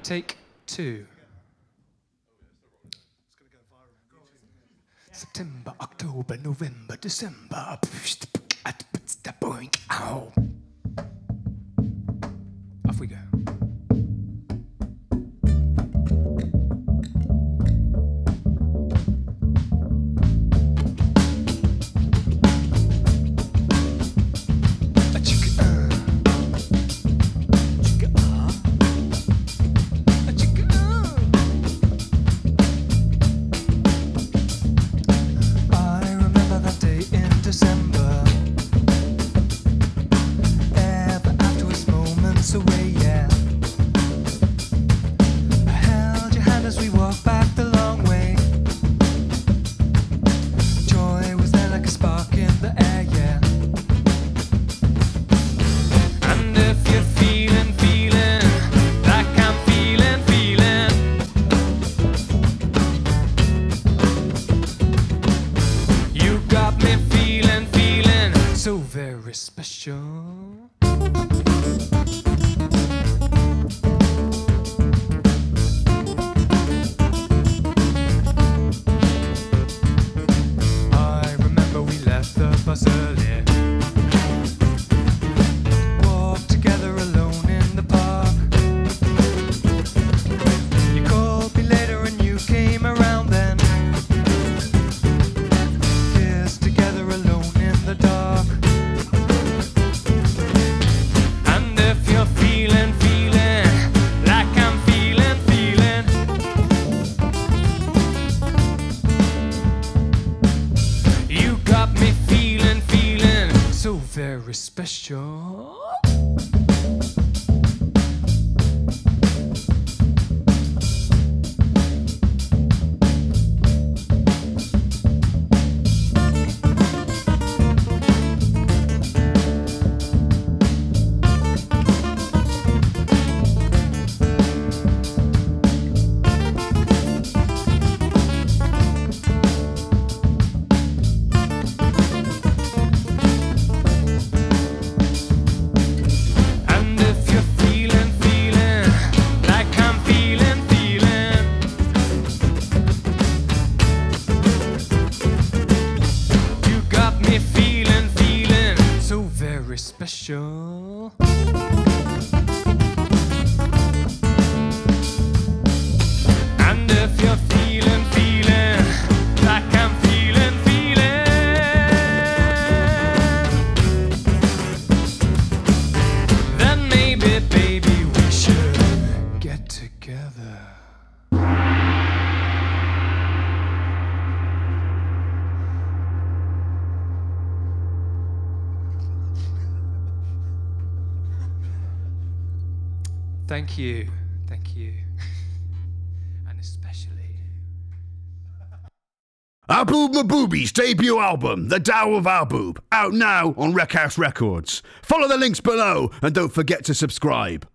Take two. September, October, November, December. Ow. Off we go. Away, yeah. I held your hand as we walked back the long way. Joy was there like a spark in the air, yeah. And if you're feeling like I'm feeling, you got me feeling so very special. Early. Walked together alone in the park. You called me later and you came around then. Kissed together alone in the dark. And if you're feeling like I'm feeling, you got me so very special. Special. And if you're feeling like I'm feeling, then maybe, baby, we should get together. Thank you, and especially Alboob Mahboobi's debut album, The Tao of Alboob, out now on Wreckhouse Records. Follow the links below and don't forget to subscribe.